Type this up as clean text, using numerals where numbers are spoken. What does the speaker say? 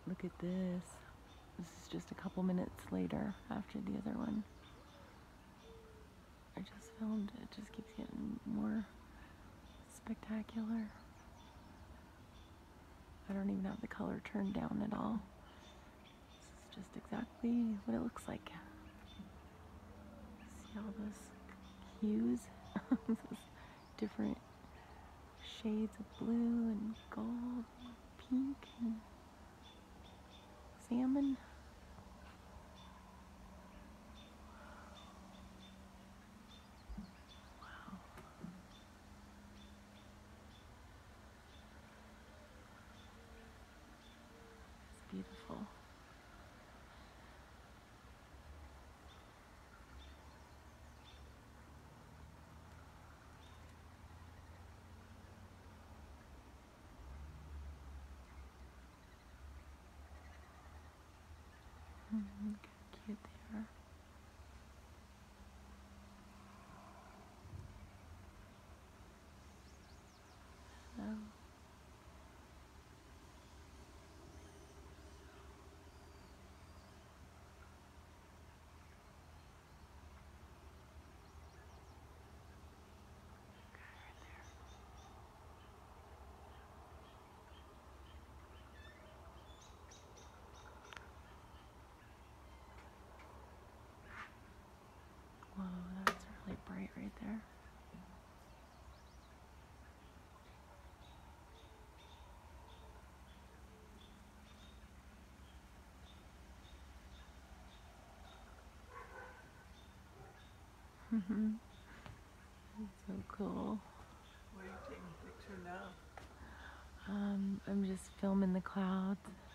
Look at this. This is just a couple minutes later after the other one. I just filmed it. It just keeps getting more spectacular. I don't even have the color turned down at all. This is just exactly what it looks like. See all those hues? Those different shades of blue and gold, and pink and salmon. Wow. It's beautiful. Look how cute they are. So, whoa, that's really bright right there. That's so cool. Why are you taking a picture now? I'm just filming the clouds.